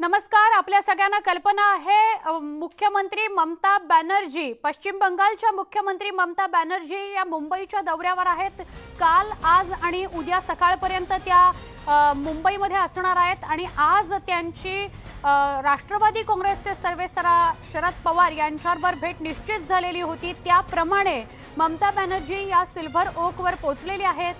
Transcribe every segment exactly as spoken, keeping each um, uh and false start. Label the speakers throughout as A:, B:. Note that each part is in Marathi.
A: नमस्कार. आपल्या सगळ्यांना कल्पना आहे मुख्यमंत्री ममता बॅनर्जी, पश्चिम बंगालच्या मुख्यमंत्री ममता बॅनर्जी या मुंबईच्या दौऱ्यावर आहेत. काल, आज आणि उद्या सकाळपर्यंत त्या मुंबईमध्ये असणार आहेत आणि आज त्यांची राष्ट्रवादी काँग्रेसचे सर्वेसर्वा शरद पवार यांच्याबरोबर भेट निश्चित झालेली होती. त्याप्रमाणे ममता बॅनर्जी या सिल्व्हर ओकवर पोहोचलेली आहेत.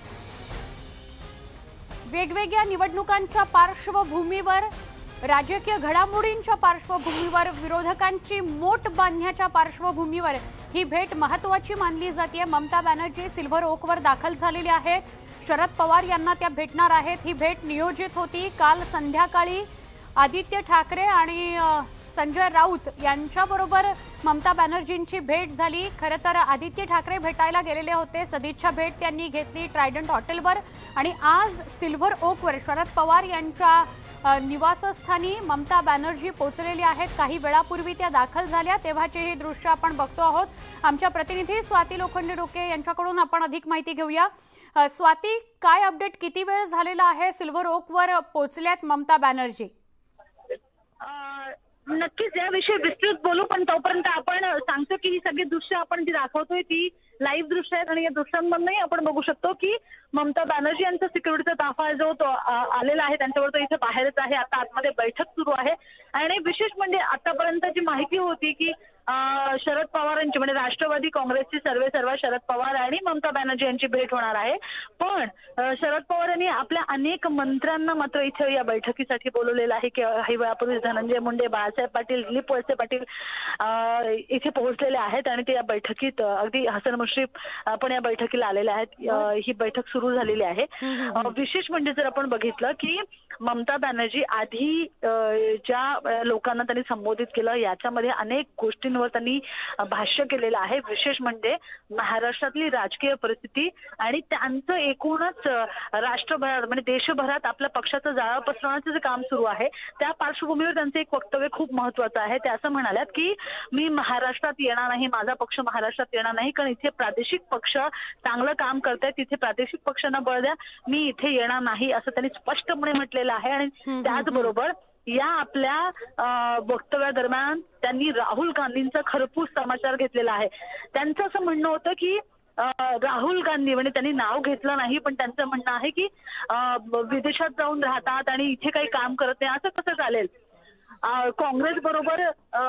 A: वेगवेगळ्या निवडणुकांच्या पार्श्वभूमीवर, राजकीय घडामोडींच्या पार्श्वभूमीवर, विरोधकांची मोट बांधण्याच्या पार्श्वभूमीवर ही भेट महत्त्वाची मानली जाते. ममता बॅनर्जी सिल्व्हर ओकवर दाखल झालेली आहेत. शरद पवार यांना त्या भेटणार आहेत. ही भेट नियोजित होती. काल संध्याकाळी आदित्य ठाकरे आणि संजय राऊत यांच्याबरोबर ममता बॅनर्जींची भेट झाली. खरं तर आदित्य ठाकरे भेटायला गेलेले होते. सदिच्छा भेट त्यांनी घेतली ट्रायडंट हॉटेलवर आणि आज सिल्व्हर ओकवर शरद पवार यांच्या निवासस्थानी ममता बॅनर्जी पोहोचलेली आहेत. काही वेळापूर्वी त्या दाखल झाल्या तेव्हाचे हे दृश्य आपण बघतो आहोत. आमच्या प्रतिनिधी स्वाती लोखंडे डोके यांच्याकडून आपण अधिक माहिती घेऊया. स्वाती, काय अपडेट, किती वेळ झालेला आहे सिल्व्हर ओकवर पोहोचल्यात ममता बॅनर्जी?
B: नक्कीच याविषयी विस्तृत बोलू, पण तोपर्यंत आपण सांगतो की ही सगळी दृश्य आपण जी दाखवतोय ती लाईव्ह दृश्य आहेत आणि या दृश्यांमधूनही आपण बघू शकतो की ममता बॅनर्जी यांचा सिक्युरिटीचा ताफा जो तो आलेला आहे त्यांच्यावर तो इथे बाहेरच आहे. आता आतमध्ये बैठक सुरू आहे आणि विशेष म्हणजे आतापर्यंतची माहिती होती की शरद पवारांची म्हणजे राष्ट्रवादी काँग्रेसचे सर्वेसर्वा शरद पवार आणि ममता बॅनर्जी यांची भेट होणार आहे. पण शरद पवार यांनी आपल्या अनेक मंत्र्यांना मात्र इथे या बैठकीसाठी बोलवलेलं आहे की काही वेळापूर्वी धनंजय मुंडे, बाळासाहेब पाटील, दिलीप वळसे पाटील इथे पोहोचलेले आहेत आणि ते या बैठकीत, अगदी हसन मुश्रीफ पण या बैठकीला आलेले आहेत. ही बैठक सुरू झालेली आहे. विशेष म्हणजे जर आपण बघितलं की ममता बॅनर्जी आधी ज्या लोकांना त्यांनी संबोधित केलं याच्यामध्ये अनेक गोष्टींवर त्यांनी भाष्य केलेलं आहे. विशेष म्हणजे महाराष्ट्रातली राजकीय परिस्थिती आणि त्यांचं एकूणच राष्ट्रभरात म्हणजे देशभरात आपल्या पक्षाचं जाळं पसरवण्याचं जे काम सुरू आहे त्या पार्श्वभूमीवर त्यांचं एक वक्तव्य खूप महत्वाचं आहे. ते असं म्हणाल्यात की मी महाराष्ट्रात येणार नाही, माझा पक्ष महाराष्ट्रात येणार नाही, कारण इथे प्रादेशिक पक्ष चांगलं काम करतायत, तिथे प्रादेशिक पक्षांना बळ द्या, मी इथे येणार नाही असं त्यांनी स्पष्टपणे म्हटलेलं आहे. आणि त्याचबरोबर या आपल्या वक्तव्यादरम्यान त्यांनी राहुल गांधींचा खरपूस समाचार घेतलेला आहे. त्यांचं असं म्हणणं होतं की राहुल गांधी म्हणजे त्यांनी नाव घेतलं नाही, पण त्यांचं म्हणणं आहे की विदेशात जाऊन राहतात आणि इथे काही काम करत नाही, असं कसं चालेल? काँग्रेस बरोबर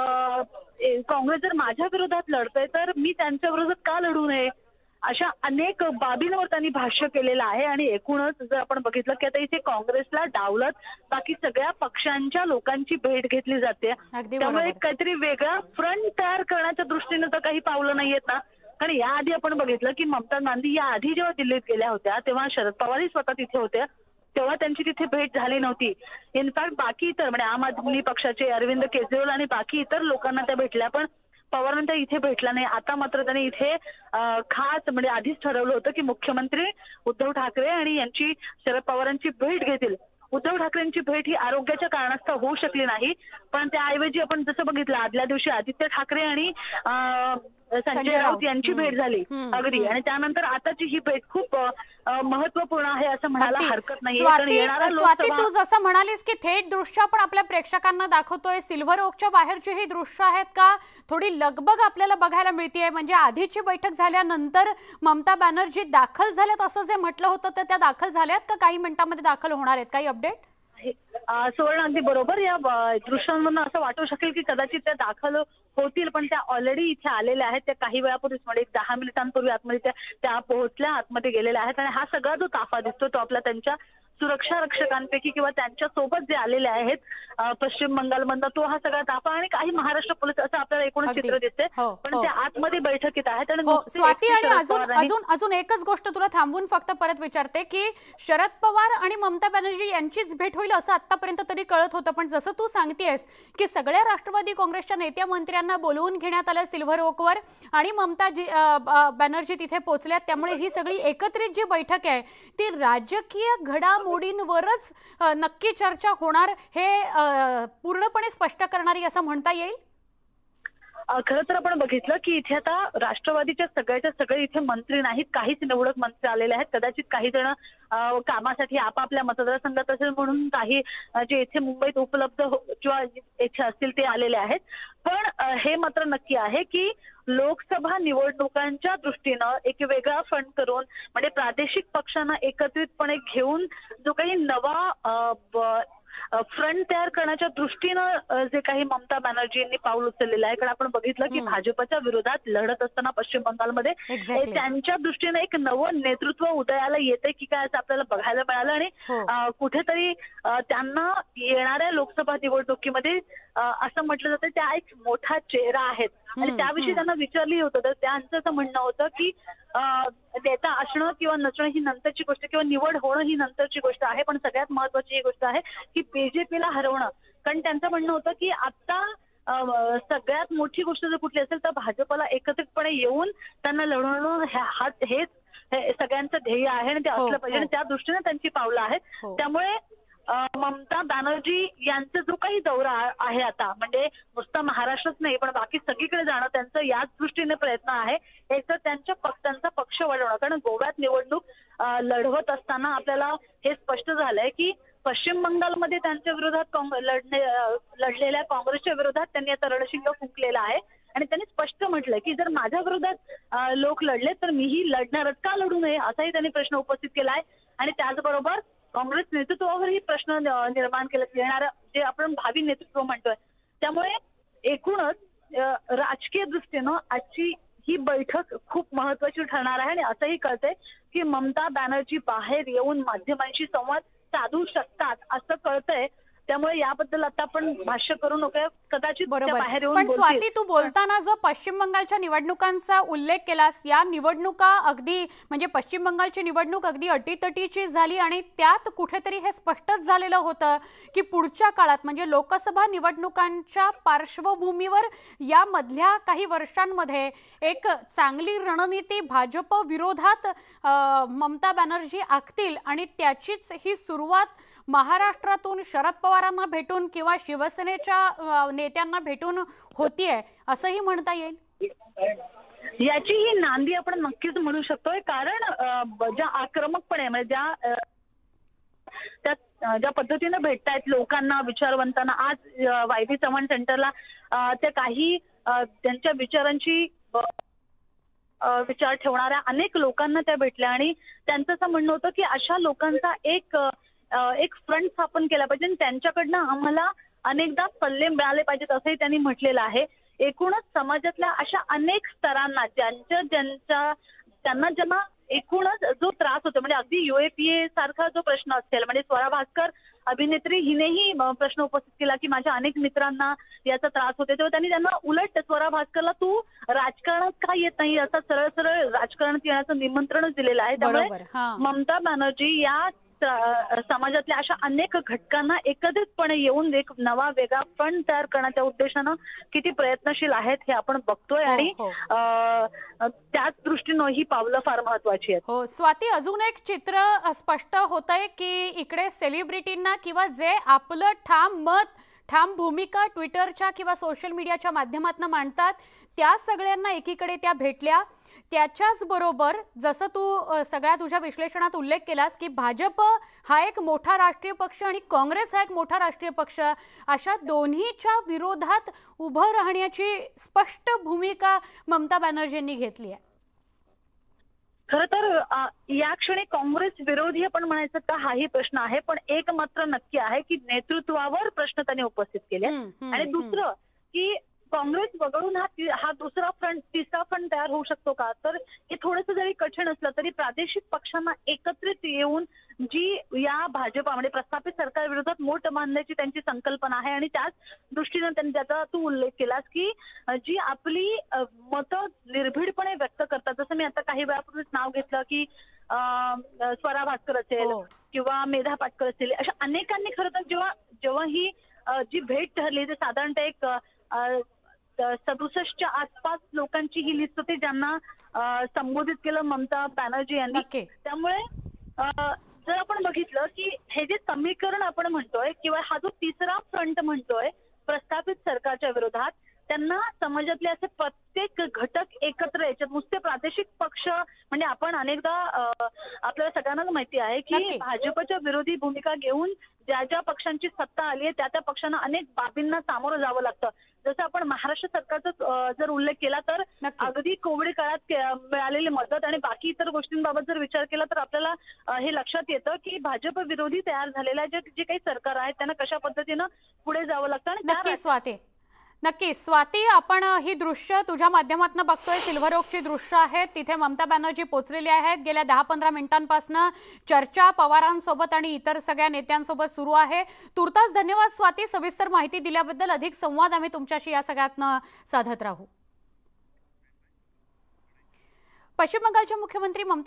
B: काँग्रेस जर माझ्या विरोधात लढतंय तर मी त्यांच्या विरोधात का लढू नये, अशा अनेक बाबींवर त्यांनी भाष्य केलेलं आहे. आणि एकूणच जर आपण बघितलं की आता इथे काँग्रेसला डावलत बाकी सगळ्या पक्षांच्या लोकांची भेट घेतली जाते, त्यामुळे काहीतरी वेगळा फ्रंट तयार करण्याच्या दृष्टीने तर काही पावलं नाहीयेत ना. कारण याआधी आपण बघितलं की ममता गांधी या आधी जेव्हा दिल्लीत गेल्या होत्या तेव्हा शरद पवारही स्वतः तिथे होते, तेव्हा त्यांची तिथे भेट झाली नव्हती. इनफॅक्ट बाकी इतर म्हणजे आम आदमी पक्षाचे अरविंद केजरीवाल आणि बाकी इतर लोकांना त्या भेटल्या, पण पवारांना इथे भेटला नाही. आता मात्र त्यांनी इथे खास म्हणजे आधीच ठरवलं होतं की मुख्यमंत्री उद्धव ठाकरे आणि यांची शरद पवारांची भेट घेतील. उद्धव ठाकरेंची भेट ही आरोग्याच्या कारणास्तव होऊ शकली नाही, पण त्याऐवजी आपण जसं बघितलं आदल्या दिवशी आदित्य ठाकरे आणि संजय राऊत यांची भेट झाली अगदी, आणि त्यानंतर आताची ही भेट खूप महत्वपूर्ण आहे असं म्हणायला हरकत नाही.
A: स्वाती, तू जसं म्हणालीस की थेट दृश्य आपण आपल्या प्रेक्षकांना दाखवतोय, सिल्व्हर ओकच्या बाहेरची ही दृश्य आहेत का? थोडी लगबग आपल्याला बघायला मिळतेय. म्हणजे आधीची बैठक झाल्यानंतर ममता बॅनर्जी दाखल झाल्यात असं जे म्हटलं होतं तर त्या दाखल झाल्यात का काही मिनिटांमध्ये दाखल होणार आहेत? काही अपडेट?
B: सुवर्ण, अगदी बरोबर. या दृश्यांमधून असं वाटू शकेल की कदाचित त्या दाखल होतील, पण त्या ऑलरेडी इथे आलेल्या आहेत. त्या काही वेळापूर्वीच म्हणजे एक दहा मिनिटांपूर्वी आतमध्ये त्या त्या पोहोचल्या, आतमध्ये गेलेल्या आहेत. आणि हा सगळा जो ताफा दिसतो तो आपला त्यांच्या सुरक्षा रक्षकांपैकी किंवा त्यांच्या सोबत जे आलेले आहेत पश्चिम बंगालमधनं तो हा सगळा ताफा आणि काही महाराष्ट्र पोलीस असं आपल्याला एकूण चित्र दिसते. पण त्या आतमध्ये बैठकीत आहेत. आणि
A: स्वाती, आणि अजून अजून अजून एकच गोष्ट तुला थांबवून फक्त परत विचारते की शरद पवार आणि ममता बॅनर्जी यांचीच भेट होईल असं आतापर्यंत तरी कळत होतं, पण जसं तू सांगतेस की सगळ्या राष्ट्रवादी काँग्रेसच्या नेत्या मंत्र्यांना बोलवून घेण्यात आलं सिल्व्हर ओकवर आणि ममता बॅनर्जी तिथे पोहोचल्यात, त्यामुळे ही सगळी एकत्रित जी बैठक आहे ती राजकीय घडामोडींवरच नक्की चर्चा होणार हे पूर्णपणे स्पष्ट करणारी असं म्हणता येईल?
B: खरं तर आपण बघितलं की इथे आता राष्ट्रवादीच्या सगळ्याच्या सगळे इथे मंत्री नाहीत, काहीच निवडक मंत्री आलेले आहेत. कदाचित काही जण कामासाठी आपापल्या मतदारसंघात असेल म्हणून काही जे इथे मुंबईत उपलब्ध किंवा इथे असतील ते आलेले आहेत. पण हे मात्र नक्की आहे की लोकसभा निवडणुकांच्या दृष्टीनं एक वेगळा फंड करून म्हणजे प्रादेशिक पक्षांना एकत्रितपणे घेऊन जो काही नवा फ्रंट तयार करण्याच्या दृष्टीनं जे काही ममता बॅनर्जी यांनी पाऊल उचललेलं आहे. कारण आपण बघितलं की भाजपच्या विरोधात लढत असताना पश्चिम बंगालमध्ये त्यांच्या दृष्टीने एक नवं नेतृत्व उदयाला येते की काय असं आपल्याला बघायला मिळालं. आणि कुठेतरी त्यांना येणाऱ्या लोकसभा निवडणुकीमध्ये असं म्हटलं जातं त्या एक मोठा चेहरा आहेत आणि त्याविषयी त्यांना विचारली होतं तर त्यांचं असं म्हणणं होतं की नेता असणं किंवा नसणं ही नंतरची गोष्ट किंवा निवड होणं ही नंतरची गोष्ट आहे, पण सगळ्यात महत्वाची ही गोष्ट आहे की बीजेपीला हरवणं. कारण त्यांचं म्हणणं होतं की आता सगळ्यात मोठी गोष्ट जर कुठली असेल तर भाजपला एकत्रितपणे येऊन त्यांना लढवणं हेच सगळ्यांचं ध्येय आहे आणि ते असलं पाहिजे आणि त्या दृष्टीने त्यांची पावलं आहेत. त्यामुळे ममता बॅनर्जी यांचा जो काही दौरा आहे आता म्हणजे नुसता महाराष्ट्रच नाही पण बाकी सगळीकडे जाणं त्यांचं याच दृष्टीने प्रयत्न आहे. एक तर त्यांच्या पक्षांचा पक्ष वाढवणं, कारण गोव्यात निवडणूक लढवत असताना आपल्याला हे स्पष्ट झालंय की पश्चिम बंगालमध्ये त्यांच्या विरोधात लढणे लढलेल्या काँग्रेसच्या विरोधात त्यांनी आता रणशिंग फुंकलेला आहे आणि त्यांनी स्पष्ट म्हटलंय की जर माझ्या विरोधात लोक लढले तर मीही लढणारच, का लढू नये असाही त्यांनी प्रश्न उपस्थित केला आहे. आणि त्याचबरोबर काँग्रेस नेतृत्वावरही प्रश्न निर्माण केले येणारं जे आपण भावी नेतृत्व म्हणतोय. त्यामुळे एकूणच राजकीय दृष्टीनं आजची ही बैठक खूप महत्वाची ठरणार आहे आणि असंही कळतंय की ममता बॅनर्जी बाहेर येऊन माध्यमांशी संवाद साधू शकतात असं कळतंय. त्यामुळे याबद्दल आता आपण भाष्य करू नका, कदाचित बाहेर येऊन.
A: पण स्वाती, तू बोलताना जो पश्चिम बंगालच्या निवडणुकांचा उल्लेख केलास, या निवडणुका अगदी म्हणजे पश्चिम बंगालची निवडणूक अगदी अटीतटीची झाली आणि त्यात कुठेतरी हे स्पष्टच झालेलं होतं की पुढच्या काळात म्हणजे लोकसभा निवडणुकांच्या पार्श्वभूमीवर या मधल्या काही वर्षांमध्ये एक चांगली रणनीती भाजप विरोधात ममता बॅनर्जी आखतील आणि त्याचीच ही सुरुवात महाराष्ट्रातून शरद पवारांना भेटून किंवा शिवसेनेच्या नेत्यांना भेटून होतीये असंही म्हणता येईल.
B: याची ही नांदी आपण नक्कीच म्हणू शकतोय. कारण ज्या आक्रमकपणे म्हणजे ज्या त्या ज्या पद्धतीने भेटतायत लोकांना विचारवंतांना, आज वाय बी चव्हाण सेंटरला त्या काही त्यांच्या विचारांची विचार ठेवणाऱ्या अनेक लोकांना त्या भेटल्या आणि त्यांचं असं म्हणणं होतं की अशा लोकांचा एक एक फ्रंट स्थापन केला पाहिजे आणि त्यांच्याकडनं आम्हाला अनेकदा सल्ले मिळाले पाहिजेत असंही त्यांनी म्हटलेलं आहे. एकूणच समाजातल्या अशा अनेक स्तरांना ज्यांच्या ज्यांच्या त्यांना ज्यांना एकूणच जो त्रास होतो म्हणजे अगदी युएपीए सारखा जो प्रश्न असेल म्हणजे स्वरा भास्कर अभिनेत्री हिनेही प्रश्न उपस्थित केला की माझ्या अनेक मित्रांना याचा त्रास होते, तेव्हा त्यांनी त्यांना उलट स्वरा भास्करला तू राजकारणात का येत नाही असं सरळ सरळ राजकारणात येण्याचं निमंत्रणच दिलेलं आहे. त्यामुळे ममता बॅनर्जी या समाजातल्या अशा अनेक घटकांना एकत्रितपणे येऊन एक नवा वेगळा फंड तयार करण्याच्या उद्देशानं किती प्रयत्नशील आहेत हे आपण बघतोय आणि त्याच दृष्टीनं ही पावलं फार महत्वाची आहेत.
A: हो स्वाती, अजून एक चित्र स्पष्ट होतंय की इकडे सेलिब्रिटींना किंवा जे आपलं ठाम मत ठाम भूमिका ट्विटरच्या किंवा सोशल मीडियाच्या माध्यमातून मांडतात त्या सगळ्यांना एकीकडे त्या भेटल्या. त्याच्याच बरोबर जसं तू सगळ्या तुझ्या विश्लेषणात उल्लेख केलास की भाजप हा एक मोठा राष्ट्रीय पक्ष आणि काँग्रेस हा एक मोठा राष्ट्रीय पक्ष, अशा दोन्हीच्या विरोधात उभं राहण्याची स्पष्ट भूमिका ममता बॅनर्जींनी घेतली आहे.
B: खरं तर या क्षणी काँग्रेस विरोधी पण म्हणायचं का हाही प्रश्न आहे, पण एक मात्र नक्की आहे की नेतृत्वावर प्रश्न त्यांनी उपस्थित केले आणि दुसरं की काँग्रेस वगळून हा हा दुसरा फ्रंट तिसरा फ्रंट तयार होऊ शकतो का, तर हे थोडंसं जरी कठीण असलं तरी प्रादेशिक पक्षांना एकत्रित येऊन जी या भाजपा म्हणजे प्रस्थापित सरकार विरोधात मोठ बांधण्याची त्यांची संकल्पना आहे आणि त्याच दृष्टीने त्यांनी त्याचा तू उल्लेख केलास की जी आपली मतं निर्भीडपणे व्यक्त करतात. जसं मी आता काही वेळापूर्वीच नाव घेतलं की स्वरा भास्कर असेल किंवा मेधा पाटकर असेल, अशा अनेकांनी खरं तर जेव्हा जेव्हा ही जी भेट ठरली ते साधारणतः एक सदुसष्टच्या आसपास लोकांची ही लिस्ट होती ज्यांना संबोधित केलं ममता बॅनर्जी यांनी. त्यामुळे जर आपण बघितलं की हे जे समीकरण आपण म्हणतोय किंवा हा जो तिसरा फ्रंट म्हणतोय प्रस्थापित सरकारच्या विरोधात, त्यांना समाजातले असे की
A: नक्की.
B: भाजपच्या विरोधी भूमिका घेऊन ज्या ज्या पक्षांची सत्ता आली आहे त्या त्या पक्षांना अनेक बाबींना सामोरं जावं लागतं. जसं आपण महाराष्ट्र सरकारचा अ, जर उल्लेख केला तर
A: नक्की.
B: अगदी कोविड काळात के- मिळालेली मदत आणि बाकी इतर गोष्टींबाबत जर विचार केला तर आपल्याला अ, हे लक्षात येतं की भाजप विरोधी तयार झालेल्या जे जे काही सरकार आहेत त्यांना कशा पद्धतीनं पुढे जावं लागतं आणि त्या
A: नक्की स्वाती, नक्की स्वाती, आपण अ, ही दृश्य तुझ्या माध्यमातून बघतोय. सिल्व्हर ओकची दृश्य आहेत. तिथे ममता बॅनर्जी पोहोचलेली आहेत. गेल्या दहा पंधरा मिनिटांपासून चर्चा पवारांसोबत आणि इतर सगळ्या नेत्यांसोबत सुरू आहे. तुर्तास धन्यवाद स्वाती, सविस्तर माहिती दिल्याबद्दल. अधिक संवाद आम्ही तुमच्याशी या सगळ्यातनं साधत राहू. पश्चिम बंगालच्या मुख्यमंत्री ममता